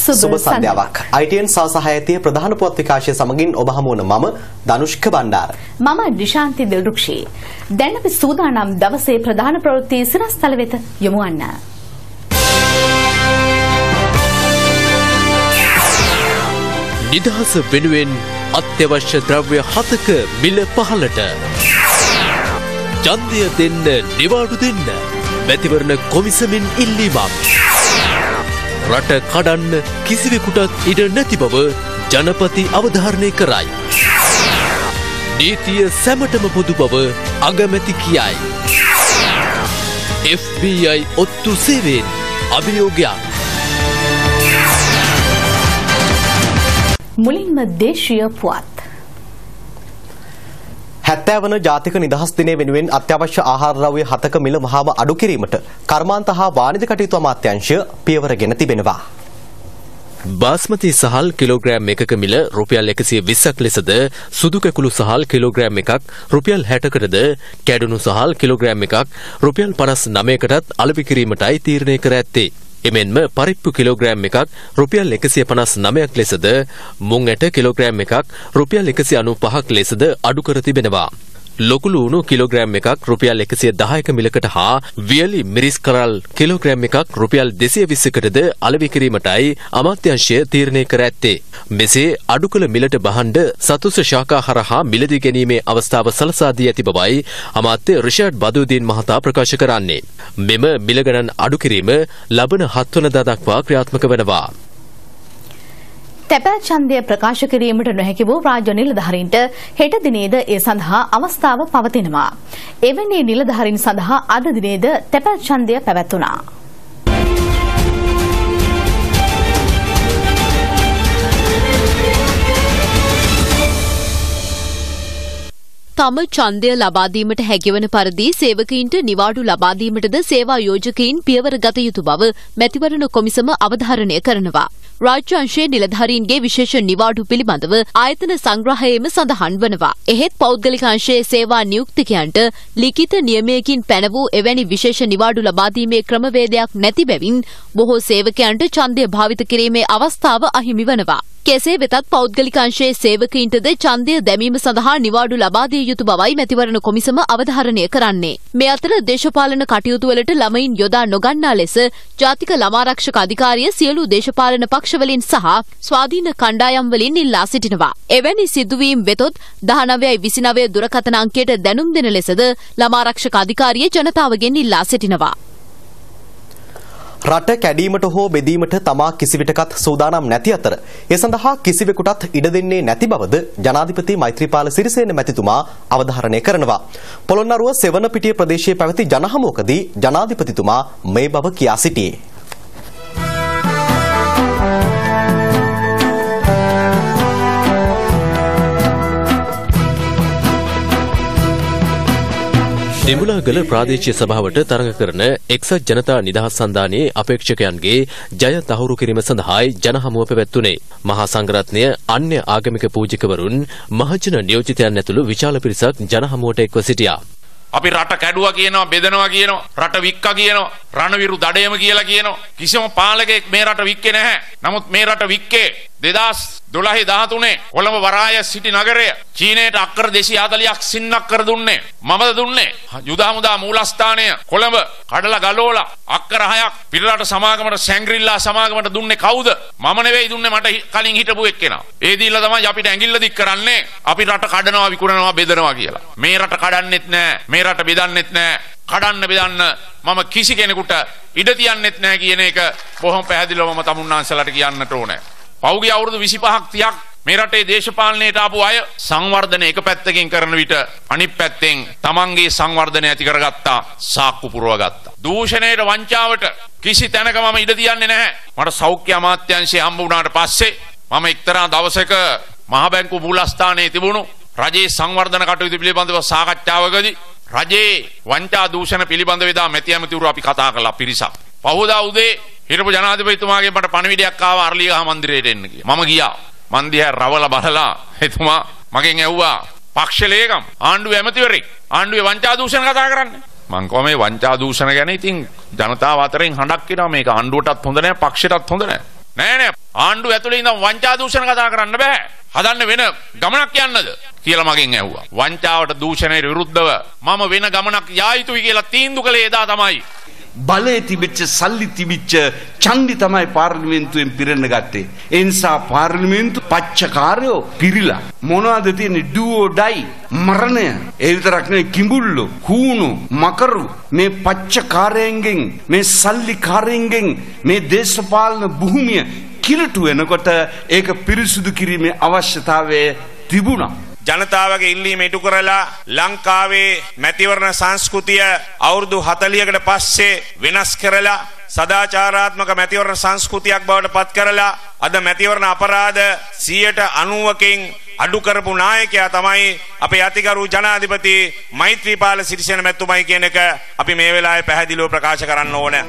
සුබ සන්ධ්‍යාවක්. ITN සහසහායතිය ප්‍රධාන පුවත් විකාශය සමගින් ඔබ හමු වන මම ධනුෂ්ක බණ්ඩාර. මම දිශාන්ති දිල්රුක්ෂී. දැන් අපි සූදානම් දවසේ ප්‍රධාන ප්‍රවෘත්ති සිරස්තල වෙත යමු යන්න. නිදහස වෙනුවෙන් අත්‍යවශ්‍ය ද්‍රව්‍ය 7ක මිල පහළට. ඡන්දය දෙන්න, නිවාඩු දෙන්න. මැතිවරණ කොමිසමෙන් ඉල්ලීමක්. රට කඩන්න කිසිවෙකුටත් ඉඩ නැති බව ජනපති අවධාරණය කරයි. නීතිය සැමටම පොදු බව අගමැති කියයි. FBI ඔත්තු සේවයෙන් අභියෝගයක්. මුලින්ම දේශීය පුවත්. 70 වන ජාතික නිදහස් දිනය වෙනුවෙන් අත්‍යවශ්‍ය ආහාර ද්‍රව්‍ය 7ක මිල මහාව අඩු කිරීමට කර්මාන්ත හා වාණිජ කටයුතු අමාත්‍යාංශය පියවරගෙන තිබෙනවා. බාස්මති සහල් කිලෝග්‍රෑම් එකක මිල රුපියල් 120ක් ලෙසද සුදු කැකුළු සහල් කිලෝග්‍රෑම් එකක් රුපියල් 60කටද කැඩුණු සහල් කිලෝග්‍රෑම් එකක් රුපියල් 59කටත් අලෙවි කිරීමටයි තීරණය කර ඇත්තේ. එමෙන්ම පරිප්පු කිලෝග්‍රෑම් එකක් රුපියල් 159ක් ලෙසද මුං ඇට කිලෝග්‍රෑම් එකක් රුපියල් 195ක් ලෙසද අඩු කර තිබෙනවා. ලොකු ලුණු කිලෝග්‍රෑම් එකක් රුපියල් 110ක මිලකට හා වියලි මිරිස් කරල් කිලෝග්‍රෑම් එකක් රුපියල් 220කටද අලෙවි කිරීමටයි අමාත්‍යාංශය තීරණය කර ඇත්තේ. මෙසේ අඩු කළ මිලට බහඬ සතුස ශාඛා හරහා මිලදී ගැනීමේ අවස්ථාව සලසා දී ඇති බවයි අමාත්‍ය රිෂාඩ් බදුදීන් මහතා ප්‍රකාශ කරන්නේ. මෙම මිල ගණන් අඩු කිරීම ලබන 7 වනදා දක්වා ක්‍රියාත්මක වෙනවා. තැපැල් ඡන්දය ප්‍රකාශ කිරීමට නොහැකි වූ රාජ්‍ය නිලධාරීන්ට හෙට දිනේද ඒ සඳහා අවස්ථාව පවතිනවා. එවැනි නිලධාරීන් සඳහා අද දිනේද තැපැල් ඡන්දය පැවැත්වුණා. තම ඡන්දය ලබා දීමට හැකිවන පරිදි සේවකයින්ට නිවාඩු ලබා දීමටද සේවා යෝජකයින් පියවර ගත යුතු බව මැතිවරණ කොමිසම අවධාරණය කරනවා. රාජ්‍ය අංශයේ නිලධාරීන්ගේ විශේෂ නිවාඩු පිළිබඳව ආයතන සංග්‍රහයේම සඳහන් වනවා. එහෙත් පෞද්ගලික අංශයේ සේවා නියුක්තිකයන්ට ලිඛිත නියමයකින් පැන වූ එවැනි විශේෂ නිවාඩු ලබා දීමේ ක්‍රමවේදයක් නැති බැවින් බොහෝ සේවකයන්ට ඡන්දය භාවිත කිරීමේ අවස්ථාව අහිමි වනවා. කෙසේ වෙතත් පෞද්ගලික අංශයේ සේවකයින්ටද ඡන්දය දැමීම සඳහා නිවාඩු ලබා දිය යුතු බවයි මැතිවරණ කොමිසම අවධාරණය කරන්නේ. මේ අතර දේශපාලන කටයුතු වලට ළමයින් යොදා නොගන්නා ලෙස ජාතික ළමාරක්ෂක අධිකාරිය සියලු දේශපාලන පක්ෂවලින් සහ ස්වාධීන කණ්ඩායම් වලින් ඉල්ලා සිටිනවා. එවැනි සිදුවීම් වෙතොත් 1929 දුරකථන අංකයට දැනුම් දෙන ලෙසද ළමාරක්ෂක අධිකාරිය ජනතාවගෙන් ඉල්ලා සිටිනවා. රට කැඩීමට හෝ බෙදීමට තමා කිසිවිටකත් සූදානම් නැති අතර ඒ සඳහා කිසිවෙකුටත් ඉඩ දෙන්නේ නැති බවද ජනාධිපති මෛත්‍රීපාල සිරිසේන මැතිතුමා අවධාරණය කරනවා. පොළොන්නරුව සෙවණපිටිය ප්‍රදේශයේ පැවති ජනහමුවකදී ජනාධිපතිතුමා මේ බව කියා සිටියේ. දෙමුලාගල ප්‍රාදේශීය සභාවට තරඟ කරන එක්සත් ජනතා නිදහස් සන්ධානයේ අපේක්ෂකයන්ගේ ජය තහවුරු කිරීම සඳහායි ජනහමුව පැවැත්වුණේ. මහා සංඝරත්නය අන්‍ය ආගමික පූජකවරුන් මහජන නියෝජිතයන් ඇතුළු විශාල පිරිසක් ජනහමුවට එක්ව සිටියා. අපි රට කැඩුවා කියනවා, බෙදනවා කියනවා, රට වික්කා කියනවා, රණවිරු දඩයම කියලා කියනවා. කිසිම පාලකෙක් මේ රට වික්කේ නැහැ. නමුත් මේ රට වික්කේ 2012-13 කොළඹ වරාය සිටි නගරය චීනයට අක්කර 240ක් සින්නක් කර දුන්නේ. මමද දුන්නේ. යුද හමුදා මූලස්ථානය කොළඹ කඩලා ගලෝලා අක්කර 6ක් පිටරට සමාගමට සැංග්‍රිල්ලා සමාගමට දුන්නේ කවුද? මම නෙවෙයි දුන්නේ, මට කලින් හිටපු එක්කෙනා. ඒ දීලා තමයි අපිට ඇඟිල්ල දික් කරන්නේ අපි රට කඩනවා, විකුණනවා, බෙදනවා කියලා. මේ රට කඩන්නෙත් නැහැ. මේ රට බෙදන්නෙත් නැහැ. කඩන්න බෙදන්න මම කිසි කෙනෙකුට ඉඩ තියන්නෙත් නැහැ කියන එක බොහොම පැහැදිලිව මම තමුන්නාන්සලාට කියන්නට ඕනේ. පෞගිය අවුරුදු 25ක් 30ක් මේ රටේ දේශපාලනයට ආපු අය සංවර්ධන එක පැත්තකින් කරන විට අනිත් පැත්තෙන් තමන්ගේ සංවර්ධනය ඇති කරගත්තා, සාක්කු පුරවගත්තා. දූෂණයට, වංචාවට කිසි තැනක මම ඉඩ තියන්නේ නැහැ. මට සෞඛ්‍ය අමාත්‍යාංශය හම්බ වුණාට පස්සේ මම එක්තරා දවසක මහ බැංකු මූලස්ථානයේ තිබුණු රජයේ සංවර්ධන කටයුතු පිළිබඳව සාකච්ඡාවකදී රජයේ වංචා දූෂණ පිළිබඳව එදා මැති ඇමතිවරු අපි කතා කළා පිරිසක්. පහුදා උදේ හිටපු ජනාධිපතිතුමාගෙන් මට පණිවිඩයක් ආවා අරලියගහ මන්දිරයට එන්න කියලා. මම ගියා. මන් දිහා රවලා බලලා එතුමා මගෙන් ඇහුවා පක්ෂ ලේකම් ආණ්ඩුවේ ඇමතිවරයෙක් ආණ්ඩුවේ වංචා දූෂණ කතා කරන්නේ. මං කොහොම මේ වංචා දූෂණ ගැන ඉතින් ජනතාව අතරින් හඬක් එනවා මේක ආණ්ඩුවටත් හොඳ නැහැ පක්ෂයටත් හොඳ නැහැ. නෑ ආණ්ඩුව ඇතුලේ ඉඳන් වංචා දූෂණ කතා කරන්න බෑ. හදන්න වෙන ගමනක් යන්නද කියලා මගෙන් ඇහුවා. වංචාවට දූෂණයට විරුද්ධව මම වෙන ගමනක් යා යුතුයි කියලා තීන්දුව කළේ එදා තමයි. බලයේ තිබිච්ච සල්ලි තිබිච්ච ඡන්දි තමයි පාර්ලිමේන්තුවෙන් පිරෙන්න ගත්තේ. ඒ නිසා පාර්ලිමේන්තු පච්චකාරයෝ පිරිලා මොනවද තියෙන්නේ ඩුවෝ ඩයි මරණය. ඒ විතරක් නෙවෙයි කිඹුල්ලෝ කූණු මකරු මේ පච්චකාරයෙන්ගෙන් මේ සල්ලිකාරයෙන්ගෙන් මේ දේශපාලන භූමිය කිලටු වෙනකොට ඒක පිරිසුදු කිරීමේ අවශ්‍යතාවය තිබුණා. ජනතාවගේ ඉල්ලීම ඉටු කරලා ලංකාවේ මැතිවරණ සංස්කෘතිය අවුරුදු 40කට පස්සේ වෙනස් කරලා සදාචාරාත්මක මැතිවරණ සංස්කෘතියක් බවට පත් කරලා අද මැතිවරණ අපරාධ 90%කින් අඩු කරපු නායකයා තමයි අපේ අතිගරු ජනාධිපති මෛත්‍රීපාල සිරිසේන මැතිතුමයි කියන එක අපි මේ වෙලාවේ පැහැදිලිව ප්‍රකාශ කරන්න ඕනේ.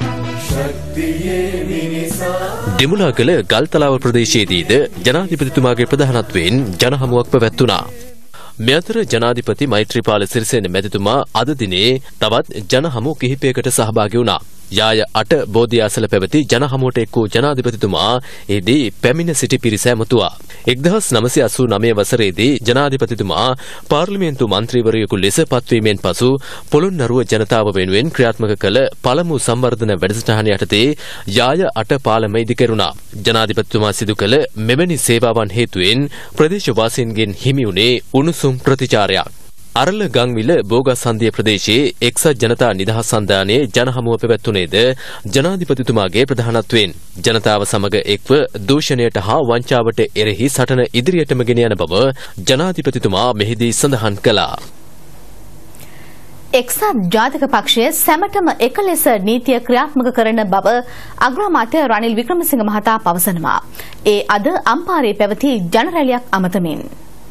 දෙමුලාගල ගල්තලාව ප්‍රදේශයේදීද ජනාධිපතිතුමාගේ ප්‍රධානත්වයෙන් ජනහමුවක් පැවැත්වුණා. මේ අතර ජනාධිපති මෛත්‍රීපාල සිරිසේන මැතිතුමා අද දිනේ තවත් ජනහමු කිහිපයකට සහභාගී වුණා. යාය 8 බෝධිආසල පැවති ජනහමුවට එක් වූ ජනාධිපතිතුමා එදී පැමිණ සිටි පිරිස ඇමතුවා. 1989 වසරේදී ජනාධිපතිතුමා පාර්ලිමේන්තු මන්ත්‍රීවරයෙකු ලෙස පත්වීමෙන් පසු පොළොන්නරුව ජනතාව වෙනුවෙන් ක්‍රියාත්මක කළ පළමු සංවර්ධන වැඩසටහන යටතේ යාය 8 පාලම ඉදිකරුණා. ජනාධිපතිතුමා සිදු කළ මෙවැනි සේවාවන් හේතුවෙන් ප්‍රදේශවාසීන්ගෙන් හිමි වුණේ උණුසුම් ප්‍රතිචාරයක්. අරල ගංවිල බෝගස්හන්දිය ප්‍රදේශයේ එක්සත් ජනතා නිදහස් සන්ධානයේ ජනහමුව පැවැත්වුණේද ජනාධිපතිතුමාගේ ප්‍රධානත්වයෙන්. ජනතාව සමග එක්ව දූෂණයට හා වංචාවට එරෙහි සටන ඉදිරියටම ගෙන යන බව ජනාධිපතිතුමා මෙහිදී සඳහන් කළා. එක්සත් ජාතික පක්ෂය සැමටම එක ලෙස නීතිය ක්‍රියාත්මක කරන බව අග්‍රාමාත්‍ය රනිල් වික්‍රමසිංහ මහතා පවසනවා. ඒ අද අම්පාරේ පැවති ජන රැලියක් අමතමින්.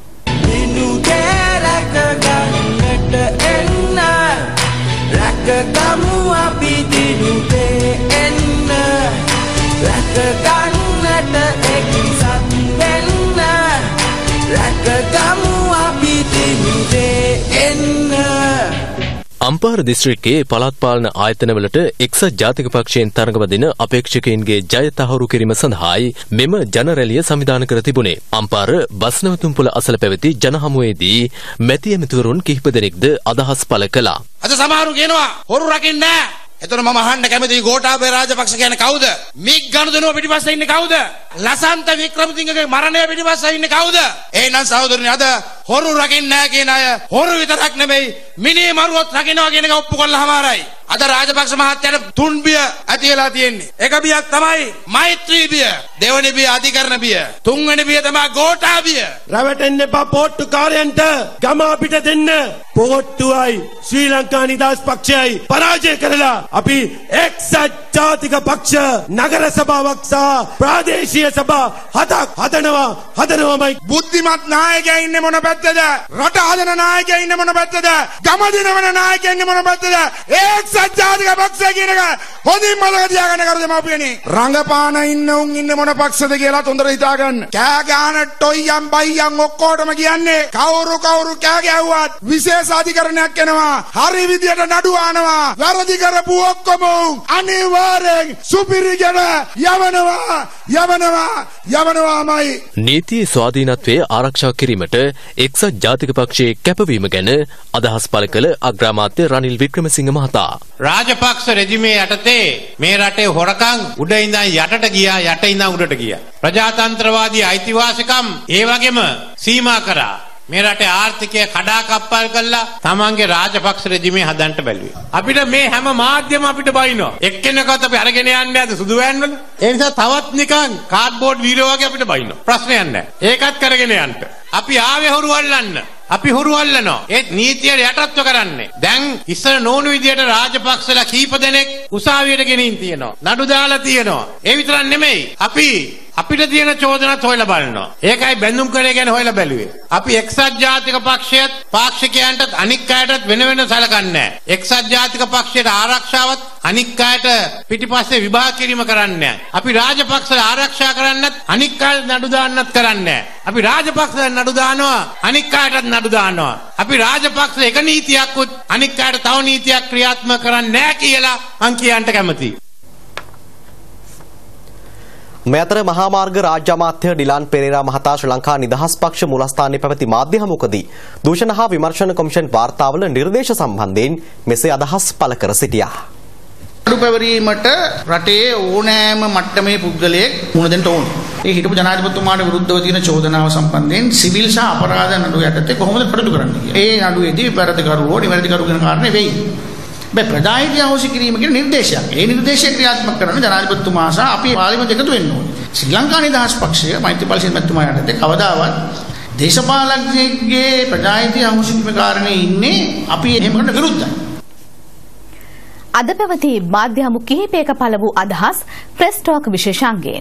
අම්පාර දිස්ත්‍රික්කයේ පළාත් පාලන ආයතනවලට එක්සත් ජාතික පක්ෂයෙන් තරඟවදින අපේක්ෂකයින්ගේ ජය තහවුරු කිරීම සඳහායි මෙම ජන රැළිය සංවිධානය කර තිබුණේ. අම්පාර බස්නවතුම්පොළ අසල පැවති ජනහමුවේදී මැති ඇමතිවරුන් කිහිප දෙනෙක්ද අදහස් පළ කළා. අද සමහරු කියනවා හොරු රකින්න නෑ. එතන මම අහන්න කැමති ගෝඨාභය රාජපක්ෂ කියන්නේ කවුද? මික් ගනුදෙනුව පිටිපස්සේ ඉන්නේ කවුද? ලසන්ත වික්‍රමසිංහගේ මරණය පිටිපස්සේ ඉන්නේ කවුද? එහෙනම් සහෝදරනි අද හොරු රකින්න නෑ කියන අය හොරු විතරක් නෙමෙයි මිනී මරුවොත් රකින්නවා කියන එක ඔප්පු කළාමාරයි. අද රාජපක්ෂ මහත්තයාට තුන් බිය ඇති වෙලා තියෙන්නේ. එක බියක් තමයි මෛත්‍රී බිය. දෙවෙනි බිය අධිකරණ බිය. තුන්වෙනි බිය තමයි ගෝඨා බිය. රැවටෙන්න එපා පොට්ටුකාරයන්ට ගම අපිට දෙන්න. පොට්ටුවයි ශ්‍රී ලංකා නිදහස් පක්ෂයයි පරාජය කරලා අපි එක්සත් ජාතික පක්ෂ නගර සභාවක් සහ ප්‍රාදේශීය සභා 7ක් හදනවාමයි. බුද්ධිමත් නායකයා ඉන්නේ මොන පැත්තද? රට හදන නායකයා ඉන්නේ මොන පැත්තද? ගම දිනවන නායකයා ඉන්නේ මොන පැත්තද? එක්සත් ජාතික පක්ෂය කියන එක හොඳින් මතක තියාගන්න කරුද මාපියනේ. රංගපාන ඉන්න උන් ඉන්නේ මොන පක්ෂද කියලා හොඳට හිතාගන්න. කෑ ගහන ටොයියන් බයියන් ඔක්කොටම කියන්නේ කවුරු කෑ ගැව්වත් විශේෂ අධිකරණයක් එනවා. හරි විදියට නඩු ආනවා. වැරදි කරපු ඔක්කොම අනිවාර්යෙන් සුපිරිගෙන යවනවාමයි. නීතියේ ස්වාධීනත්වය ආරක්ෂා කිරීමට එක්සත් ජාතික පක්ෂයේ කැපවීම ගැන අදහස් පළ කළ අග්‍රාමාත්‍ය රනිල් වික්‍රමසිංහ මහතා. රාජපක්ෂ රෙජිමේ යටතේ මේ රටේ හොරකම් උඩ ඉඳන් යටට ගියා, යට ඉඳන් උඩට ගියා. ප්‍රජාතන්ත්‍රවාදී අයිතිවාසිකම් ඒ වගේම සීමා කරා. මේ රටේ ආර්ථිකය කඩාකප්පල් කළා තමන්ගේ රාජපක්ෂ රෙජිමේ හදන්න බැලුවේ. අපිට මේ හැම මාධ්‍යම අපිට බයිනවා. එක්කෙනෙක්වත් අපි අරගෙන යන්නේ නැද්ද සුදු වෑන් වල? ඒ නිසා තවත් නිකන් කාඩ්බෝඩ් වීරෝ වගේ අපිට බයිනවා. ප්‍රශ්නයක් නැහැ. ඒකත් කරගෙන යන්න. අපි ආවේ හොරු අල්ලන්න. අපි හොරු අල්ලනවා. ඒත් නීතියට යටත්ව කරන්නේ. දැන් ඉස්සර නෝනු විදියට රාජපක්ෂලා කීප දෙනෙක් උසාවියට ගෙනින් තියෙනවා. නඩු දාලා තියෙනවා. ඒ විතරක් නෙමෙයි. අපිට තියෙන චෝදනාත් හොයලා බලනවා. ඒකයි බැඳුම් කරේ ගැන හොයලා බැලුවේ. අපි එක්සත් ජාතික පක්ෂයත් පාක්ෂිකයන්ටත් අනික් අයටත් වෙන සලකන්නේ නැහැ. එක්සත් ජාතික පක්ෂයට ආරක්ෂාවත් අනික් අයට පිටිපස්සේ විභාග කිරීම කරන්නේ නැහැ. අපි රාජපක්ෂලා ආරක්ෂා කරන්නත් අනික් අයට නඩු දාන්නත් කරන්නේ නැහැ. අපි රාජපක්ෂලා නඩු දානවා අනික් අයටත් නඩු දානවා. අපි රාජපක්ෂ එක නීතියක්වත් අනික් අයට තව නීතියක් ක්‍රියාත්මක කරන්නේ නැහැ කියලා මං කියන්න කැමතියි. මේ අතර මහා මාර්ග රාජ්‍ය අමාත්‍ය ඩිලාන් පෙරේරා මහතා ශ්‍රී ලංකා නිදහස් පක්ෂ මූලස්ථානයේ පැවති මාධ්‍ය හමුවකදී දූෂණ හා විමර්ශන කොමිෂන් වාර්තාවල නිර්දේශ සම්බන්ධයෙන් මෙසේ අදහස් පළ කර සිටියා. අඩු පැවරීමට රටේ ඕනෑම මට්ටමේ පුද්ගලයෙක් මුහුණ දෙන්න ඕන. ඒ හිටපු ජනාධිපතිතුමාට විරුද්ධව තියෙන චෝදනාව සම්බන්ධයෙන් සිවිල් සහ අපරාධ නඩු යටතේ කොහොමද කටයුතු කරන්නේ කියලා. ඒ නඩුවේදී වැරදිකරුවෝ නිවැරදිකරු කියන කාරණේ වෙයි. ප්‍රජාහිතය අහෝසි කිරීම කියන නිර්දේශයක්. ඒ නිර්දේශය ක්‍රියාත්මක කරන ජනාධිපතිතුමා සහ අපි පාර්ලිමේන්තුව එකතු වෙන්න ඕනේ. ශ්‍රී ලංකා නිදහස් පක්ෂය මෛත්‍රීපාල සිරිමැතිතුමා යටතේ කවදාවත් දේශපාලකයෙක්ගේ ප්‍රජාහිතය අහෝසි කිරීම කාරණේ ඉන්නේ අපි එහෙම කරන්න විරුද්ධයි. අද පැවති මාධ්‍ය හමු කිහිපයක පළ වූ අදහස් ප්‍රෙස් ටෝක් විශේෂාංගයෙන්.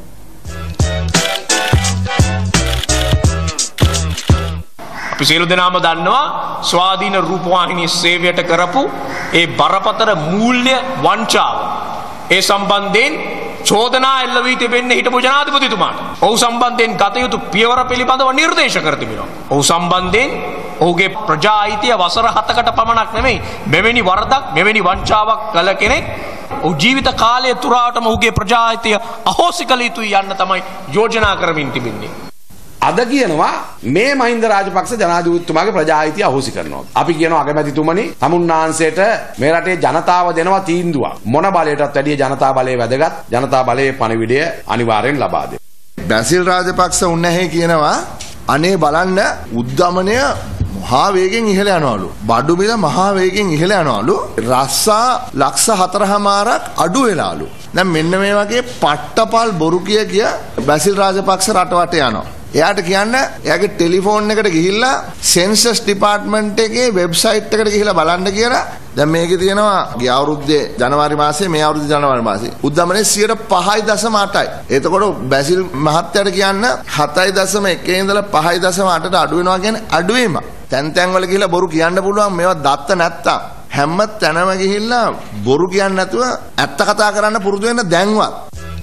අපි සියලු දෙනාම දන්නවා ස්වාධීන රූපවාහිනී සේවයට කරපු ඒ බරපතල මූල්‍ය වංචාව. ඒ සම්බන්ධයෙන් චෝදනා එල්ල වී තිබෙන්නේ හිටපු ජනාධිපතිතුමාට. ඔහු සම්බන්ධයෙන් ගත යුතු පියවර පිළිබඳව නිර්දේශ කර තිබෙනවා. ඔහු සම්බන්ධයෙන් ඔහුගේ ප්‍රජා අයිතිය වසර 7කට පමණක් නෙමෙයි මෙවැනි වරදක් මෙවැනි වංචාවක් කළ කෙනෙක් ඔහු ජීවිත කාලය තුරාටම ඔහුගේ ප්‍රජා අයිතිය අහෝසි කළ යුතුයි යන්න තමයි යෝජනා කරමින් තිබෙන්නේ. අද කියනවා මේ මහින්ද රාජපක්ෂ ජනාධිපතිතුමාගේ ප්‍රජා අයිතිය අහෝසි කරනවා. අපි කියනවා අගමැතිතුමනි තමුන්නාන්සේට මේ රටේ ජනතාව දෙනවා තීන්දුවක්. මොන බලයටත් වැඩිය ජනතා බලය වැදගත්. ජනතා බලයේ පණිවිඩය අනිවාර්යෙන් ලබා දෙන්න. බැසිල් රාජපක්ෂ උන්නැහි කියනවා අනේ බලන්න උද්දමනය මහා වේගෙන් ඉහළ යනවලු. බඩු මිල මහා වේගෙන් ඉහළ යනවලු. රස්සා ලක්ෂ 4.5ක් අඩු වෙලාලු. දැන් මෙන්න මේ වගේ පට්ටපල් බොරු කිය බැසිල් රාජපක්ෂ රටවට යනවා. එයාට කියන්න එයාගේ ටෙලිෆෝන් එකට ගිහිල්ලා සෙන්සස් ඩිපාර්ට්මන්ට් එකේ වෙබ්සයිට් එකට ගිහිල්ලා බලන්න කියලා. දැන් මේකේ තියෙනවා ගිය අවුරුද්දේ ජනවාරි මාසේ මේ අවුරුද්දේ ජනවාරි මාසේ උද්දමනේ 5.8යි. එතකොට බැසිල් මහත්තයාට කියන්න 7.1 ඉඳලා 5.8ට අඩු වෙනවා කියන්නේ අඩුවීම. තැන් වල ගිහිල්ලා බොරු කියන්න පුළුවන් මේවා දත්ත නැත්තම්. හැම තැනම ගිහිල්ලා බොරු කියන්නේ නැතුව ඇත්ත කතා කරන්න පුරුදු වෙන්න දැන්වත්.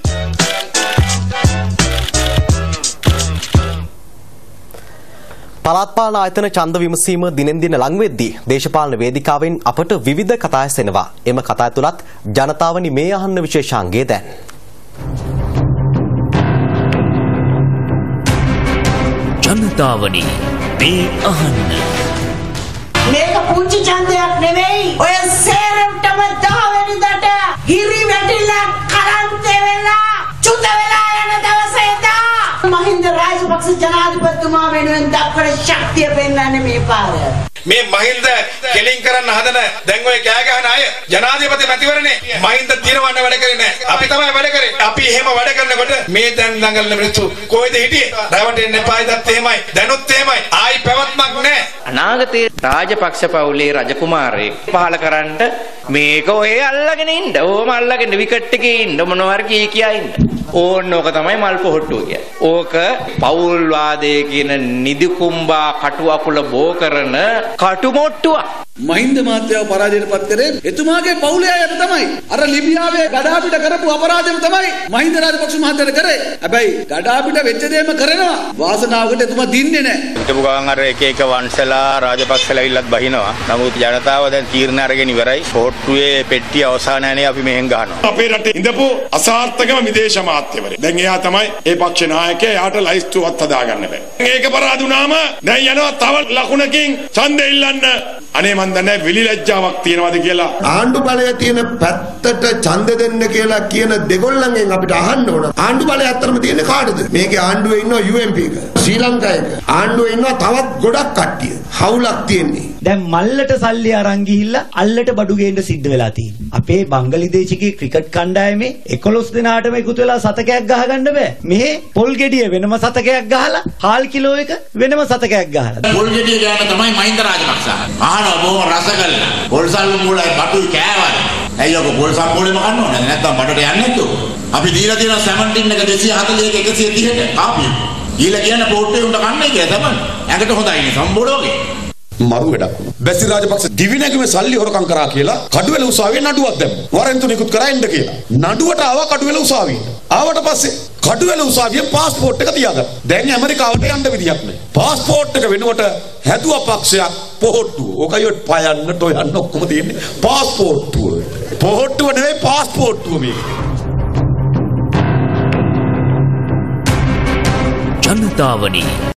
පළාත් පාලන ආයතන ඡන්ද විමසීම දිනෙන් දින ලං වෙද්දී දේශපාලන වේදිකාවෙන් අපට විවිධ කතා ඇසෙනවා. එම කතා තුලත් ජනතාවනි මේ අහන්න විශේෂාංගය දැන්. ජනතාවනි මේ අහන්න. මේක පුංචි ඡන්දයක් නෙවෙයි. ඔය සේරටම 10 වෙනිදාට හිරි වැටිලා කරන්තේ වෙලා චුත වෙලා යන දවසේ මහින්ද රාජපක්ෂ ජනාධිපතිතුමා වෙනුවෙන් දක්වන ශක්තිය පෙන්වන්නේ මේ පාර. මේ මහින්ද කෙලින් කරන්න හදන දැන් ඔය කෑ ගහන අය ජනාධිපති මැතිවරණේ මහින්ද දිනවන්න වැඩ කරේ නැහැ. අපි තමයි වැඩ කරේ. අපි එහෙම වැඩ කරනකොට මේ දැන් දඟලන මිනිස්සු කොහෙද හිටියේ? රැවටෙන්න එපායි දත් එහෙමයි. දැනුත් එහෙමයි. ආයි පැවැත්මක් නැහැ. අනාගතයේ රාජපක්ෂ පවුලේ රජකුමාරයෙක් පහල කරන්න මේක ඔය අල්ලගෙන ඉන්න. ඕම අල්ලගෙන විකට් එකේ ඉන්න මොනවාර කියා ඉන්න. ඕක තමයි මල් පොහට්ටුව කියන්නේ. ඕක පෞල් වාදයේ කියන නිදිකුම්බා කටු අකුල බෝ කරන කටුමොට්ටුවක්. මහින්ද මහත්තයාව පරාජයට පත් කරේ එතුමාගේ පවුලේ අයට තමයි. අර ලිබියාවේ ගඩාපිට කරපු අපරාධෙම තමයි මහින්ද රාජපක්ෂ මහත්තයාට කරේ. හැබැයි ගඩාපිට වෙච්ච දේම කරනවා. වාසනාවකට එතුමා දින්නේ නැහැ. හිටපු ගමන් අර එක එක වංශලා රාජපක්ෂලා ඉල්ලත් බහිනවා. නමුත් ජනතාව දැන් තීරණ අරගෙන ඉවරයි. පොට්ටුවේ පෙට්ටිය අවසානයනේ අපි මෙහෙන් ගහනවා. අපේ රටේ ඉඳපු අසාර්ථකම විදේශ අමාත්‍යවරයෙක්. දැන් එයා තමයි ඒ පක්ෂ නායකයා. එයාට ලයිස්තුවක් හදාගන්න බෑ. ඒක පරාද වුණාම දැන් යනවා තව ලකුණකින් ඡන්දෙ ඉල්ලන්න. අනේ මන් දන්නේ විලි ලැජ්ජාවක් තියනවාද කියලා. ආණ්ඩු බලය තියෙන පැත්තට ඡන්ද දෙන්න කියලා කියන දෙගොල්ලන්ගෙන් අපිට අහන්න ඕන. ආණ්ඩු බලය අත්‍තරම තියෙන්නේ කාටද? මේකේ ආණ්ඩුවේ ඉන්නවා UMP එක. ශ්‍රී ලංකා එක. ආණ්ඩුවේ ඉන්නවා තවත් ගොඩක් කට්ටිය. හවුලක් තියෙන්නේ. දැන් මල්ලට සල්ලි අරන් ගිහිල්ලා අල්ලට බඩු ගේන්න සිද්ධ වෙලා තියෙනවා. අපේ බංගලිදේශිකේ ක්‍රිකට් කණ්ඩායමේ 11 දෙනාටම එකතු වෙලා සතකයක් ගහගන්න බෑ. මෙහි පොල් ගෙඩිය වෙනම සතකයක් ගහලා හාල් කිලෝ එක වෙනම සතකයක් ගහලා. පොල් ගෙඩිය ගන්න තමයි මහින්ද රාජපක්ෂ. අහනවා බොහොම රස කළා. පොල්සල් මූලයි බටුයි කෑවද? ඇයි ඔක පොල්සල් මූලෙම කන්න ඕනේ නැත්නම් බඩට යන්නේ නැද්ද? අපි දීලා තියෙන සැමන්ටින් එක 240ක 130ට කාපිය. දීලා කියන පොට්ටේ උන්ට කන්නේ කියලා තමයි. ඇඟට හොඳයිනේ සම්බෝලෝගේ. මරු වැඩක්. බැසිල් රාජපක්ෂ දිවිනැගිමේ සල්ලි හොරකම් කරා කියලා කඩුවෙල උසාවියේ නඩුවක් දැම්මා. වරෙන්තු නිකුත් කරා එන්න කියලා. නඩුවට ආවා කඩුවෙල උසාවියට. ආවට පස්සේ කඩුවෙල උසාවියේ પાස්පෝර්ට් එක තියාගත්තා. දැන් ඇමරිකාවට යන්න විදියක් නැහැ. પાස්පෝර්ට් එක වෙනුවට හැදුවා පක්ෂයක් පොහොට්ටුව. ඔකයි ඔය පයන්න ටොයන්න ඔක්කොම තියෙන්නේ පාස්පෝර්ට්ටුව. පොහොට්ටුව නෙවෙයි පාස්පෝර්ට්ටුව මේක. ජනතාවනි